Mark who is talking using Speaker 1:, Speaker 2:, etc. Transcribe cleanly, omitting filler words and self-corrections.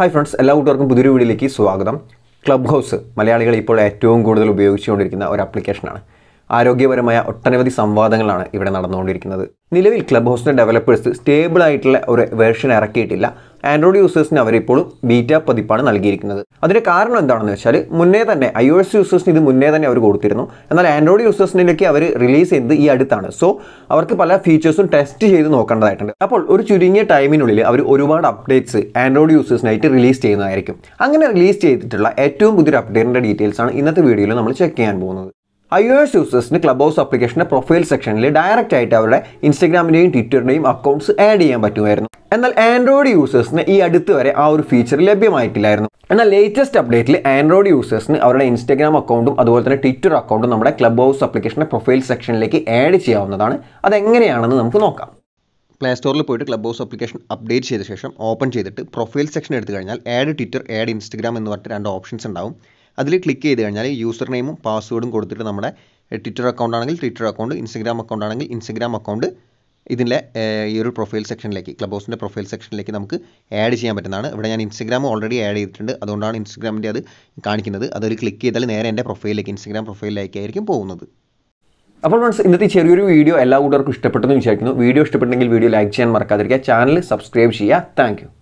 Speaker 1: Hi friends, എല്ലാവർക്കും പുതിയൊരു വീഡിയോയിലേക്ക് സ്വാഗതം. ക്ലബ് ഹൗസ് മലയാളികൾ ഇപ്പോൾ ഏറ്റവും കൂടുതൽ ഉപയോഗിച്ചുകൊണ്ടിരിക്കുന്ന ഒരു ആപ്ലിക്കേഷനാണ്. ആരോഗ്യപരമായ ഒട്ടനവധി സംവാദങ്ങളാണ് ഇവിടെ നടന്നുകൊണ്ടിരിക്കുന്നത്. നിലവിൽ ക്ലബ് ഹൗസിന്റെ ഡെവലപ്പേഴ്സ് സ്റ്റേബിൾ ആയിട്ടുള്ള ഒരു വേർഷൻ ഇറക്കിയിട്ടില്ല. ആൻഡ്രോയിഡ് യൂസേഴ്സിന് അവരിപ്പോഴും ബീറ്റ പതിപ്പാണ് നൽകിയിരിക്കുന്നത്. അതിന്റെ കാരണം എന്താണെന്ന് വെച്ചാൽ മുന്നേ തന്നെ iOS യൂസേഴ്സിന് ഇത് മുന്നേ തന്നെ അവർ കൊടുത്തിരുന്നു. എന്നാൽ ആൻഡ്രോയിഡ് യൂസേഴ്സിലേക്ക് അവർ റിലീസ് ചെയ്തത് ഈ അടുത്താണ്. സോ അവർക്ക് പല ഫീച്ചേഴ്സും ടെസ്റ്റ് ചെയ്ത് നോക്കേണ്ടതായിട്ടുണ്ട്. അപ്പോൾ ഒരു ചുരുങ്ങിയ ടൈമിനുള്ളിൽ അവർ ഒരുപാട് അപ്ഡേറ്റ്സ് ആൻഡ്രോയിഡ് യൂസേഴ്സിനായിട്ട് റിലീസ് ചെയ്യുന്നതായിരിക്കും. അങ്ങനെ റിലീസ് ചെയ്തിട്ടുള്ള ഏറ്റവും പുതിയൊരു അപ്ഡേറ്റിന്റെ ഡീറ്റെയിൽസ് ആണ് ഇന്നത്തെ വീഡിയോയിൽ നമ്മൾ ചെക്ക് ചെയ്യാൻ പോകുന്നത്. iOS യൂസേഴ്സിന് ക്ലബ് ഹൗസ് ആപ്ലിക്കേഷൻ്റെ പ്രൊഫൈൽ സെക്ഷനിൽ ഡയറക്റ്റ് ആയിട്ട് അവരുടെ ഇൻസ്റ്റഗ്രാമിൻ്റെയും ട്വിറ്ററിൻ്റെയും അക്കൗണ്ട്സ് ആഡ് ചെയ്യാൻ പറ്റുമായിരുന്നു. എന്നാൽ ആൻഡ്രോയിഡ് യൂസേഴ്സിന് ഈ അടുത്ത് വരെ ആ ഒരു ഫീച്ചർ ലഭ്യമായിട്ടില്ലായിരുന്നു. എന്നാൽ ലേറ്റസ്റ്റ് അപ്ഡേറ്റിൽ ആൻഡ്രോയിഡ് യൂസേഴ്സിന് അവരുടെ ഇൻസ്റ്റഗ്രാം അക്കൗണ്ടും അതുപോലെ തന്നെ ട്വിറ്റർ അക്കൗണ്ടും നമ്മുടെ ക്ലബ് ഹൗസ് ആപ്ലിക്കേഷൻ്റെ പ്രൊഫൈൽ സെക്ഷനിലേക്ക് ആഡ് ചെയ്യാവുന്നതാണ്. അതെങ്ങനെയാണെന്ന് നമുക്ക് നോക്കാം. പ്ലേ സ്റ്റോറിൽ പോയിട്ട് ക്ലബ് ഹൗസ് ആപ്ലിക്കേഷൻ അപ്ഡേറ്റ് ചെയ്ത ശേഷം ഓപ്പൺ ചെയ്തിട്ട് പ്രൊഫൈൽ സെക്ഷൻ എടുത്തു കഴിഞ്ഞാൽ ആഡ് ട്വിറ്റർ ആഡ് ഇൻസ്റ്റഗ്രാം എന്ന് പറഞ്ഞിട്ട് രണ്ട് ഓപ്ഷൻസ് ഉണ്ടാവും. അതിൽ ക്ലിക്ക് ചെയ്ത് കഴിഞ്ഞാൽ യൂസർ നെയിമും പാസ്വേഡും കൊടുത്തിട്ട് നമ്മുടെ ട്വിറ്റർ അക്കൗണ്ട് ആണെങ്കിൽ ട്വിറ്റർ അക്കൗണ്ട്, ഇൻസ്റ്റഗ്രാം അക്കൗണ്ട് ആണെങ്കിൽ ഇൻസ്റ്റഗ്രാം അക്കൗണ്ട് ഇതിൻ്റെ ഈ ഒരു പ്രൊഫൈൽ സെക്ഷനിലേക്ക് ക്ലബ് ഹൗസിൻ്റെ പ്രൊഫൈൽ സെക്ഷനിലേക്ക് നമുക്ക് ആഡ് ചെയ്യാൻ പറ്റുന്നതാണ്. ഇവിടെ ഞാൻ ഇൻസ്റ്റഗ്രാം ഓൾറെഡി ആഡ് ചെയ്തിട്ടുണ്ട്, അതുകൊണ്ടാണ് ഇൻസ്റ്റഗ്രാമിൻ്റെ അത് കാണിക്കുന്നത്. അതിൽ ക്ലിക്ക് ചെയ്താൽ നേരെ എൻ്റെ പ്രൊഫൈലിലേക്ക് ഇൻസ്റ്റഗ്രാം പ്രൊഫൈലിലേക്കായിരിക്കും പോകുന്നത്. അപ്പോൾ ഫ്രണ്ട്സ്, ഇന്നത്തെ ചെറിയൊരു വീഡിയോ എല്ലാ കൂട്ടർക്കും ഇഷ്ടപ്പെട്ടെന്ന് വിചാരിക്കുന്നു. വീഡിയോ ഇഷ്ടപ്പെട്ടെങ്കിൽ വീഡിയോ ലൈക്ക് ചെയ്യാൻ മറക്കാതിരിക്കുക, ചാനൽ സബ്സ്ക്രൈബ് ചെയ്യുക. Thank U.